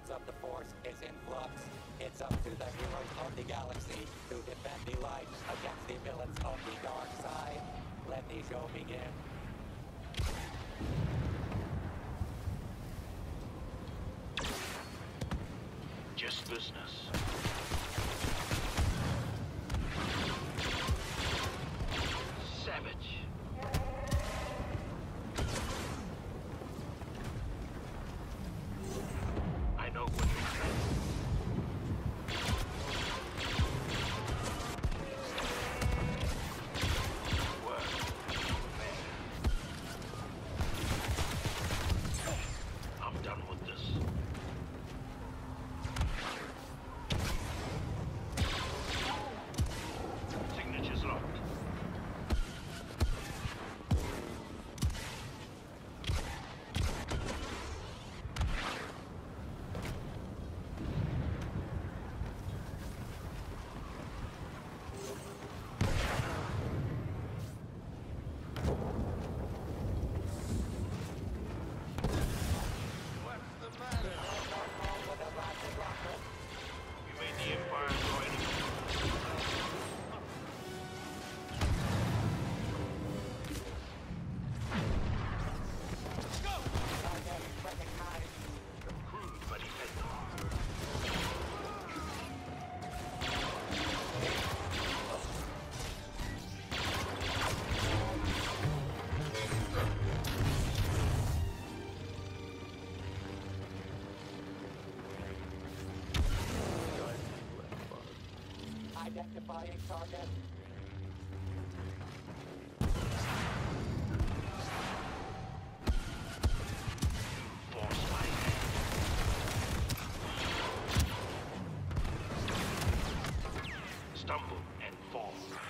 balance of the Force is in flux. It's up to the heroes of the galaxy to defend the light against the villains of the dark side. Let the show begin. Just business. Savage. I know what you're saying. Work. I'm done with this. Signature's locked. You made the Empire join. Go! Target recognized. Crude but effective. Identifying target. Force my hand. Stumble and fall.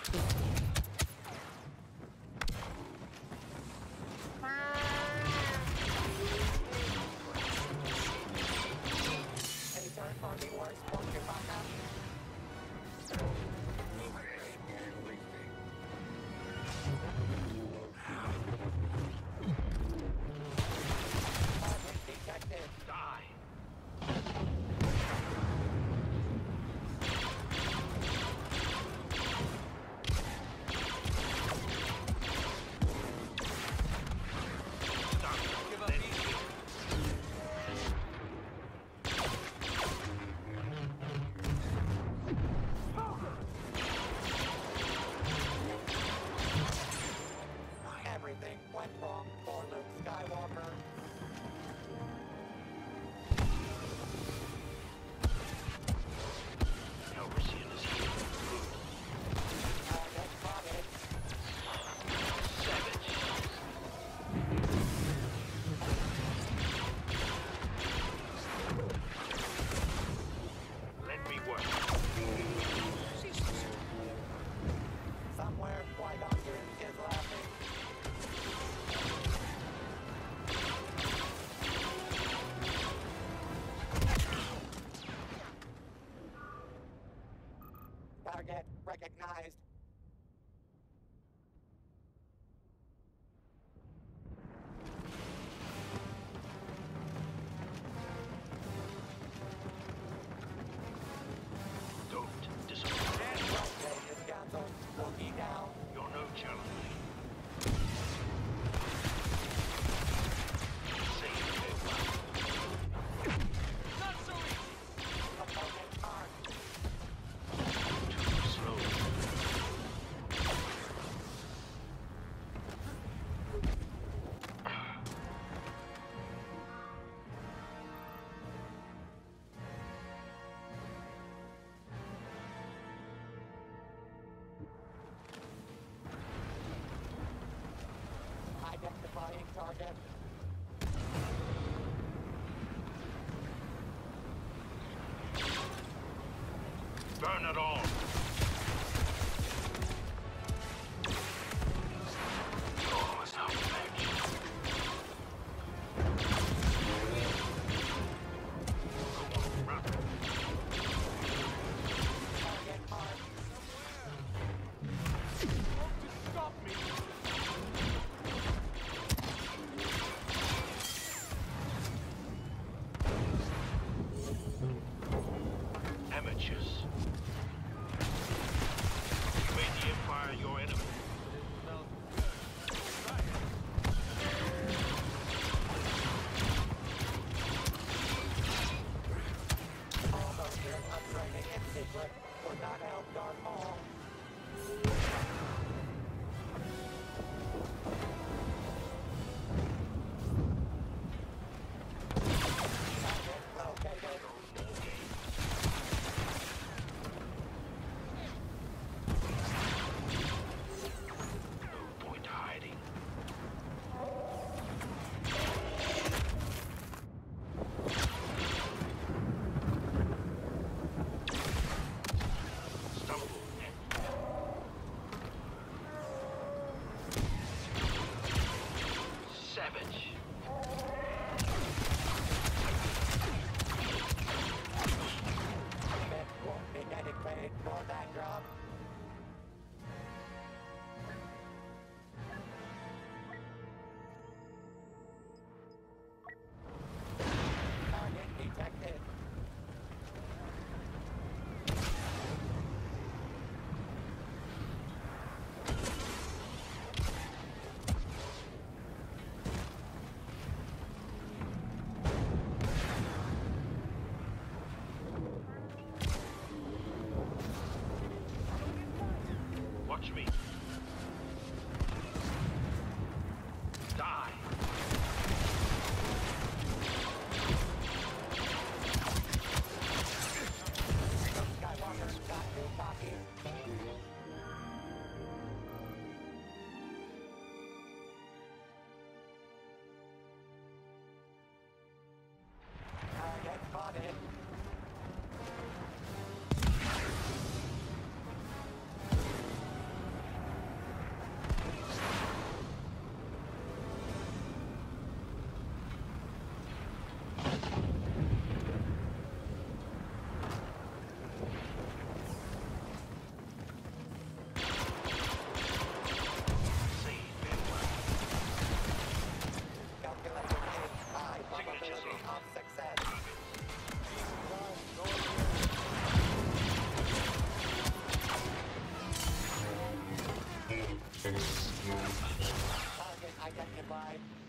Any turn for the worst fortune backup. Target detected. Die. Stop. Give up Then easy. Everything went wrong for Luke Skywalker. Calrissian is here. Good. Target spotted. Savage. Let me work. Somewhere Qui-Gon is laughing. Target recognized. Don't disappoint. Rotate is canceled. Wookiee down. You're no challenge. Save farewell. Not so easy. Opponent armed. Too slow. Identifying target. Burn it all. You're no match. Go on, run. Target armed. Hope to stop me. Wait for that drop. Target detected. Watch me. Die. Skywalker's got new bounties. Target spotted. Calculated a high probability of success. Target identified.